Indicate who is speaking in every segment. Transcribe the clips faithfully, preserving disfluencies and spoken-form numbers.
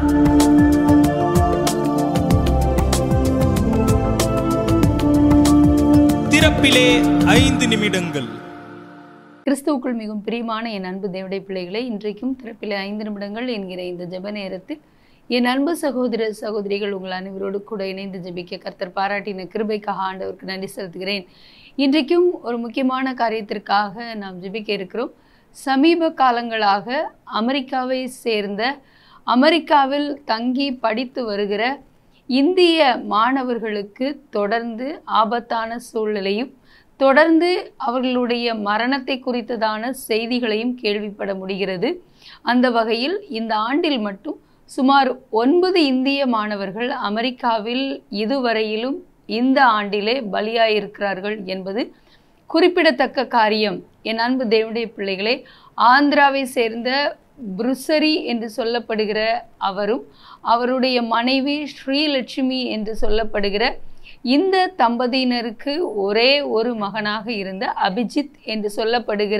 Speaker 1: திறப்பிலே ஐந்து நிமிடங்கள்.
Speaker 2: கிறிஸ்துவுக்குள் மிகவும் பிரியமான என் அன்பு தேவனுடைய பிள்ளைகளை, இன்றைக்கும் திறப்பிலே ஐந்து நிமிடங்கள் என்கிற இந்த ஜெப நேரத்தில் என் அன்பு சகோதர சகோதரிகள் உங்கள் அனைவரோடு கூட இணைந்து ஜெபிக்க கர்த்தர் பாராட்டின கிருபைக்காக ஆண்டவருக்கு நன்றி செலுத்துகிறேன். இன்றைக்கும் ஒரு முக்கியமான காரியத்திற்காக நாம் ஜெபிக்க இருக்கிறோம். சமீப காலங்களாக அமெரிக்காவை சேர்ந்த அமெரிக்காவில் தங்கி படித்து வருகிற இந்திய மாணவர்களுக்கு தொடர்ந்து ஆபத்தான சூழ்நிலையும் தொடர்ந்து அவர்களுடைய மரணத்தை குறித்ததான செய்திகளையும் கேள்விப்பட முடிகிறது. அந்த வகையில் இந்த ஆண்டில் மட்டும் சுமார் ஒன்பது இந்திய மாணவர்கள் அமெரிக்காவில் இதுவரையிலும் இந்த ஆண்டிலே பலியாயிருக்கிறார்கள் என்பது குறிப்பிடத்தக்க காரியம். என் அன்பு தேவனுடைய பிள்ளைகளே, ஆந்திராவை சேர்ந்த புருசரி என்று சொல்லப்படுகிற அவரும் அவருடைய மனைவி ஸ்ரீலட்சுமி என்று சொல்லப்படுகிற இந்த தம்பதியினருக்கு ஒரே ஒரு மகனாக இருந்த அபிஜித் என்று சொல்லப்படுகிற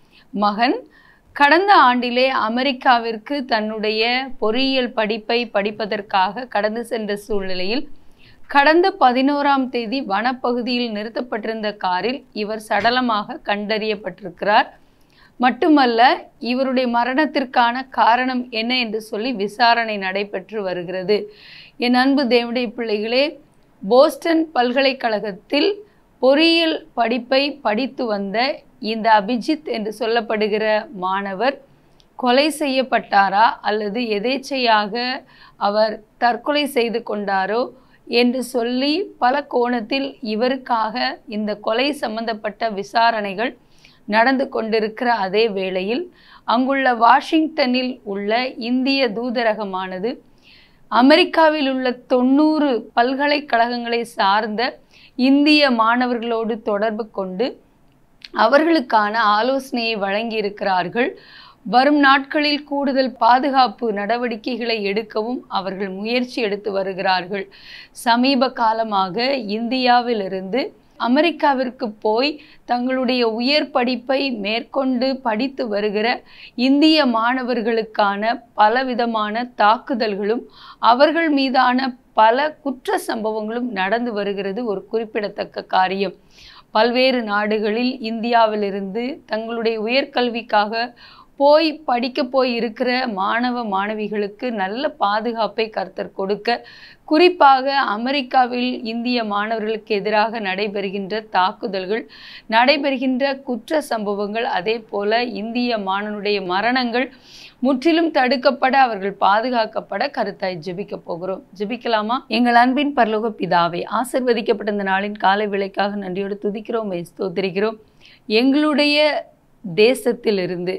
Speaker 2: மகன் கடந்த ஆண்டிலே அமெரிக்காவிற்கு தன்னுடைய பொறியியல் படிப்பை படிப்பதற்காக கடந்து சென்ற சூழ்நிலையில் கடந்த பதினோராம் தேதி வனப்பகுதியில் நிறுத்தப்பட்டிருந்த காரில் இவர் சடலமாக கண்டறியப்பட்டிருக்கிறார். மட்டுமல்ல, இவருடைய மரணத்திற்கான காரணம் என்ன என்று சொல்லி விசாரணை நடைபெற்று வருகிறது. என் அன்பு தேவனுடைய பிள்ளைகளே, போஸ்டன் பல்கலைக்கழகத்தில் பொறியியல் படிப்பை படித்து வந்த இந்த அபிஜித் என்று சொல்லப்படுகிற மாணவர் கொலை செய்யப்பட்டாரா அல்லது எதேச்சையாக அவர் தற்கொலை செய்து கொண்டாரோ என்று சொல்லி பல கோணத்தில் இவருக்காக இந்த கொலை சம்பந்தப்பட்ட விசாரணைகள் நடந்து கொண்டிருக்கிற அதே வேளையில் அங்குள்ள வாஷிங்டனில் உள்ள இந்திய தூதரகமானது அமெரிக்காவில் உள்ள தொண்ணூறு பல்கலைக்கழகங்களை சார்ந்த இந்திய மாணவர்களோடு தொடர்பு கொண்டு அவர்களுக்கான ஆலோசனையை வழங்கியிருக்கிறார்கள். வரும் நாட்களில் கூடுதல் பாதுகாப்பு நடவடிக்கைகளை எடுக்கவும் அவர்கள் முயற்சி எடுத்து வருகிறார்கள். சமீப காலமாக இந்தியாவிலிருந்து அமெரிக்காவிற்கு போய் தங்களுடைய உயர் படிப்பை மேற்கொண்டு படித்து வருகிற இந்திய மாணவர்களுக்கான பலவிதமான தாக்குதல்களும் அவர்கள் மீதான பல குற்ற சம்பவங்களும் நடந்து வருகிறது ஒரு குறிப்பிடத்தக்க காரியம். பல்வேறு நாடுகளில் இந்தியாவிலிருந்து தங்களுடைய உயர்கல்விக்காக போய் படிக்க போய் இருக்கிற மாணவ மாணவிகளுக்கு நல்ல பாதுகாப்பை கர்த்தர் கொடுக்க, குறிப்பாக அமெரிக்காவில் இந்திய மாணவர்களுக்கு எதிராக நடைபெறுகின்ற தாக்குதல்கள், நடைபெறுகின்ற குற்ற சம்பவங்கள், அதே போல இந்திய மாணவனுடைய மரணங்கள் முற்றிலும் தடுக்கப்பட அவர்கள் பாதுகாக்கப்பட கருத்தாய் ஜெபிக்க போகிறோம். ஜெபிக்கலாமா? எங்கள் அன்பின் பரலோக பிதாவே, ஆசீர்வதிக்கப்பட்ட இந்த நாளின் காலை வேளைக்காக நன்றியோடு துதிக்கிறோம், ஸ்தோத்திரிக்கிறோம். எங்களுடைய தேசத்திலிருந்து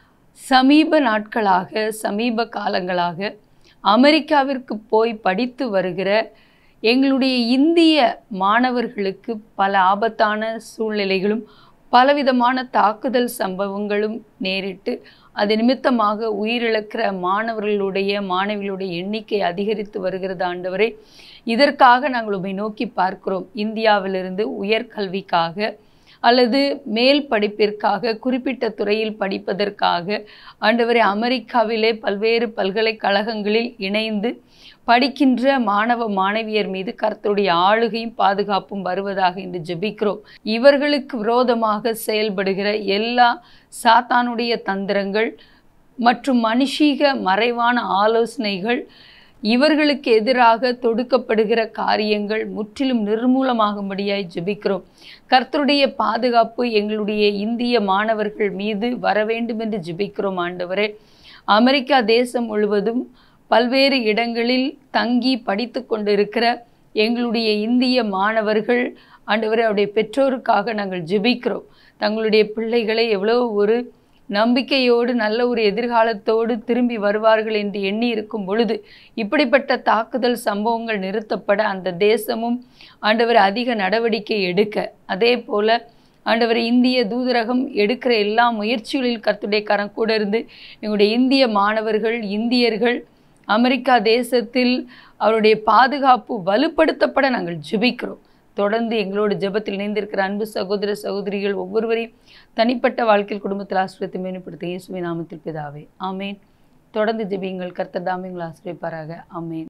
Speaker 2: சமீப நாட்களாக சமீப காலங்களாக அமெரிக்காவிற்கு போய் படித்து வருகிற எங்களுடைய இந்திய மாணவர்களுக்கு பல ஆபத்தான சூழ்நிலைகளும் பலவிதமான தாக்குதல் சம்பவங்களும் நேரிட்டு அது நிமித்தமாக உயிரிழக்கிற மாணவர்களுடைய மாணவிகளுடைய எண்ணிக்கை அதிகரித்து வருகிறது. ஆண்டவரே, இதற்காக நாங்கள் உம்மை நோக்கி பார்க்கிறோம். இந்தியாவிலிருந்து உயர்கல்விக்காக அல்லது மேல் படிப்பிற்காக குறிப்பிட்ட துறையில் படிப்பதற்காக ஆண்டவரே அமெரிக்காவிலே பல்வேறு பல்கலைக்கழகங்களில் இணைந்து படிக்கின்ற மாணவ மாணவியர் மீது கர்த்தருடைய ஆளுகையும் பாதுகாப்பும் வருவதாக என்று ஜெபிக்கிறோம். இவர்களுக்கு விரோதமாக செயல்படுகிற எல்லா சாத்தானுடைய தந்திரங்கள் மற்றும் மனுஷீக மறைவான ஆலோசனைகள், இவர்களுக்கு எதிராக தொடுக்கப்படுகிற காரியங்கள் முற்றிலும் நிர்மூலமாகும்படியாய் ஜெபிக்கிறோம். கர்த்தருடைய பாதுகாப்பு எங்களுடைய இந்திய மாணவர்கள் மீது வர வேண்டும் என்று ஜெபிக்கிறோம். ஆண்டவரே, அமெரிக்கா தேசம் முழுவதும் பல்வேறு இடங்களில் தங்கி படித்து கொண்டிருக்கிற எங்களுடைய இந்திய மாணவர்கள் ஆண்டவரே, அவருடைய பெற்றோருக்காக நாங்கள் ஜெபிக்கிறோம். தங்களுடைய பிள்ளைகளை எவ்வளோ ஒரு நம்பிக்கையோடு நல்ல ஒரு எதிர்காலத்தோடு திரும்பி வருவார்கள் என்று எண்ணி இருக்கும் பொழுது இப்படிப்பட்ட தாக்குதல் சம்பவங்கள் நிறுத்தப்பட அந்த தேசமும் ஆண்டவர் அதிக நடவடிக்கை எடுக்க, அதே போல ஆண்டவர் இந்திய தூதரகம் எடுக்கிற எல்லா முயற்சிகளில் கர்த்தருடைய கரம் கூட இருந்து எங்களுடைய இந்திய மாணவர்கள் இந்தியர்கள் அமெரிக்கா தேசத்தில் அவருடைய பாதுகாப்பு வலுப்படுத்தப்பட நாங்கள் ஜெபிக்கிறோம். தொடர்ந்து எங்களோடு ஜெபத்தில் இணைந்திருக்கிற அன்பு சகோதர சகோதரிகள் ஒவ்வொருவரையும் தனிப்பட்ட வாழ்க்கையில் குடும்பத்தில் ஆசீர்வதித்து மேம்படுத்த இயேசுவின் நாமத்தில் பிதாவே, ஆமேன். தொடர்ந்து ஜெபியுங்கள். கர்த்தர் தாமே உங்களை ஆசீர்வதிப்பாராக. ஆமென்.